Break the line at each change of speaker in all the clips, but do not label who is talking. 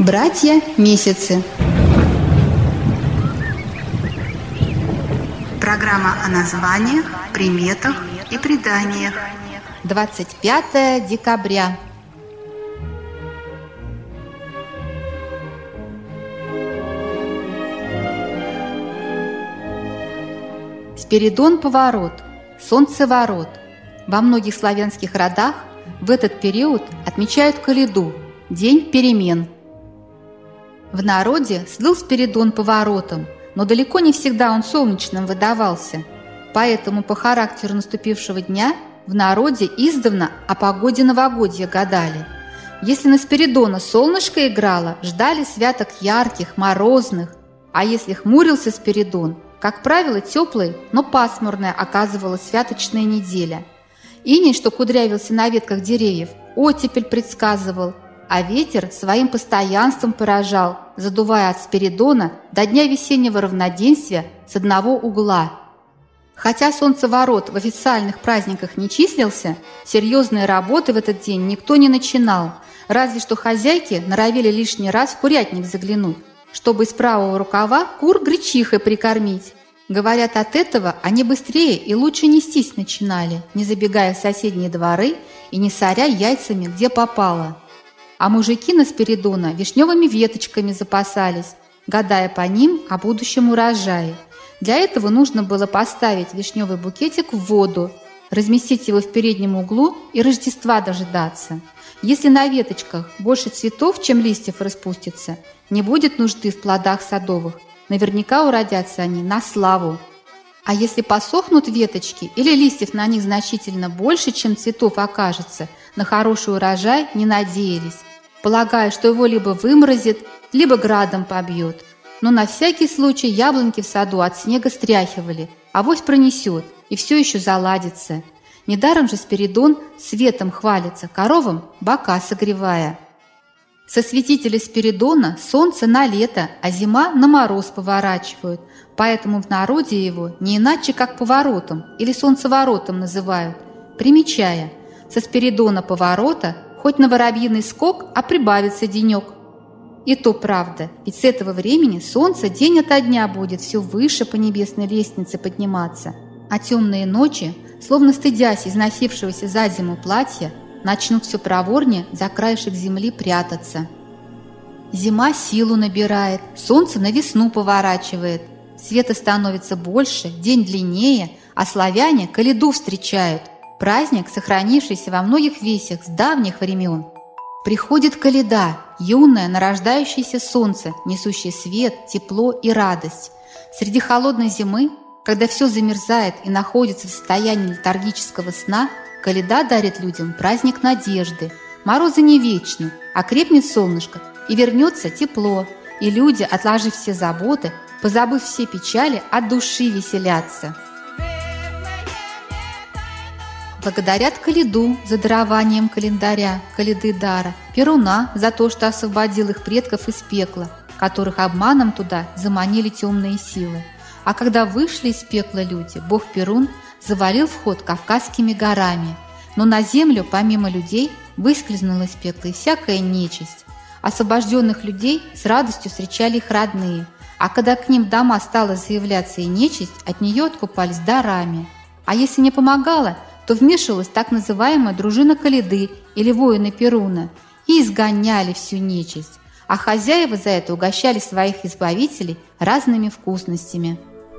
Братья-месяцы. Программа о названиях, приметах и преданиях.
25 декабря. Спиридон Поворот, Солнцеворот. Во многих славянских родах в этот период отмечают Коляду, день перемен. В народе слыл Спиридон Поворотом, но далеко не всегда он солнечным выдавался. Поэтому по характеру наступившего дня в народе издавна о погоде новогодья гадали. Если на Спиридона солнышко играло, ждали святок ярких, морозных, а если хмурился Спиридон, как правило, теплой, но пасмурная оказывалась святочная неделя. Иней, что кудрявился на ветках деревьев, оттепель предсказывал, а ветер своим постоянством поражал, задувая от Спиридона до дня весеннего равноденствия с одного угла. Хотя Солнцеворот в официальных праздниках не числился, серьезные работы в этот день никто не начинал, разве что хозяйки норовили лишний раз в курятник заглянуть, чтобы из правого рукава кур гречихой прикормить. Говорят, от этого они быстрее и лучше нестись начинали, не забегая в соседние дворы и не соря яйцами, где попало. А мужики на Спиридона вишневыми веточками запасались, гадая по ним о будущем урожае. Для этого нужно было поставить вишневый букетик в воду, разместить его в переднем углу и Рождества дожидаться. Если на веточках больше цветов, чем листьев распустится, не будет нужды в плодах садовых, наверняка уродятся они на славу. А если посохнут веточки или листьев на них значительно больше, чем цветов окажется, на хороший урожай не надеялись, полагая, что его либо выморозит, либо градом побьет. Но на всякий случай яблоньки в саду от снега стряхивали, авось пронесет, и все еще заладится. Недаром же Спиридон светом хвалится, коровам бока согревая. Со святителя Спиридона солнце на лето, а зима на мороз поворачивают, поэтому в народе его не иначе как поворотом или солнцеворотом называют, примечая: со Спиридона Поворота хоть на воробьиный скок, а прибавится денек. И то правда, ведь с этого времени солнце день ото дня будет все выше по небесной лестнице подниматься, а темные ночи, словно стыдясь износившегося за зиму платья, начнут все проворнее за краешек земли прятаться. Зима силу набирает, солнце на весну поворачивает, света становится больше, день длиннее, а славяне Коляду встречают, праздник, сохранившийся во многих весях с давних времен. Приходит Коляда, юное нарождающееся солнце, несущее свет, тепло и радость. Среди холодной зимы, когда все замерзает и находится в состоянии летаргического сна, Коляда дарит людям праздник надежды. Морозы не вечны, а крепнет солнышко, и вернется тепло, и люди, отложив все заботы, позабыв все печали, от души веселятся. Благодарят Коляду за дарованием календаря, коляды дара, Перуна за то, что освободил их предков из пекла, которых обманом туда заманили темные силы. А когда вышли из пекла люди, бог Перун завалил вход Кавказскими горами. Но на землю, помимо людей, выскользнула из пекла и всякая нечисть. Освобожденных людей с радостью встречали их родные, а когда к ним в дома стала заявляться и нечисть, от нее откупались дарами. А если не помогала, то вмешивалась так называемая дружина Коляды или воины Перуна и изгоняли всю нечисть, а хозяева за это угощали своих избавителей разными вкусностями.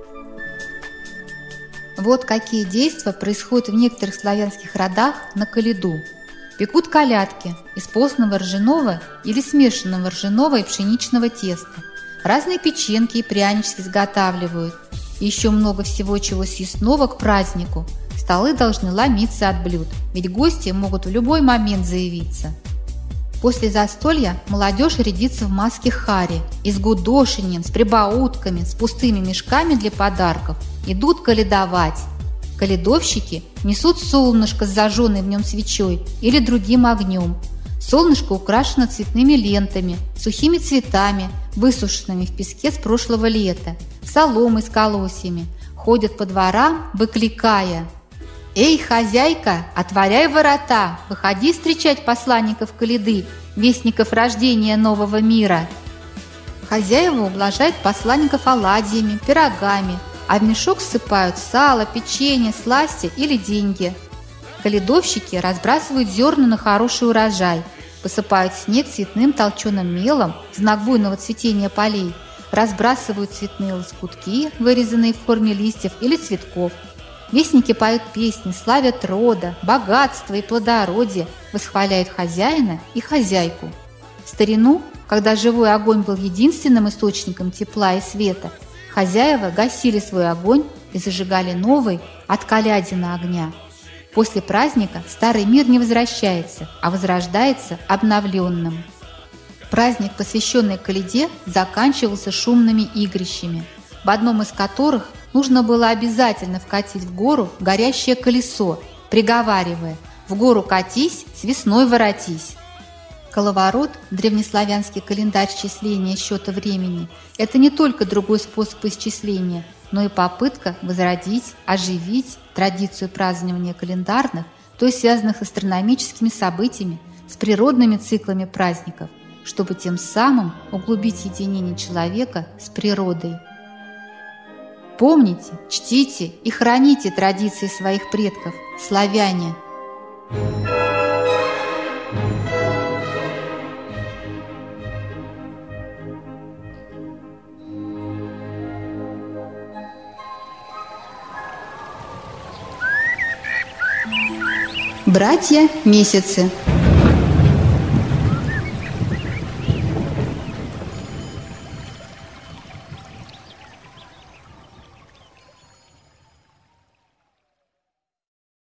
Вот какие действия происходят в некоторых славянских родах на Коляду. Пекут колядки из постного ржаного или смешанного ржаного и пшеничного теста. Разные печеньки и прянички изготавливают. И еще много всего чего съестного к празднику. Столы должны ломиться от блюд, ведь гости могут в любой момент заявиться. После застолья молодежь рядится в маске хари и с гудошением, с прибаутками, с пустыми мешками для подарков идут колядовать. Колядовщики несут солнышко с зажженной в нем свечой или другим огнем. Солнышко украшено цветными лентами, сухими цветами, высушенными в песке с прошлого лета, соломой с колосьями. Ходят по дворам, выкликая: «Эй, хозяйка, отворяй ворота, выходи встречать посланников Коляды, вестников рождения нового мира». Хозяева ублажают посланников оладьями, пирогами, а в мешок ссыпают сало, печенье, сласти или деньги. Колядовщики разбрасывают зерна на хороший урожай, посыпают снег цветным толченым мелом в знак буйного цветения полей, разбрасывают цветные лоскутки, вырезанные в форме листьев или цветков. Вестники поют песни, славят рода, богатство и плодородие, восхваляют хозяина и хозяйку. В старину, когда живой огонь был единственным источником тепла и света, хозяева гасили свой огонь и зажигали новый от колядина огня. После праздника старый мир не возвращается, а возрождается обновленным. Праздник, посвященный коляде, заканчивался шумными игрищами, в одном из которых нужно было обязательно вкатить в гору горящее колесо, приговаривая: «В гору катись, с весной воротись». Коловорот, древнеславянский календарь счисления счета времени, это не только другой способ исчисления, но и попытка возродить, оживить традицию празднования календарных, то есть связанных с астрономическими событиями, с природными циклами праздников, чтобы тем самым углубить единение человека с природой. Помните, чтите и храните традиции своих предков, славяне!
Братья месяцы.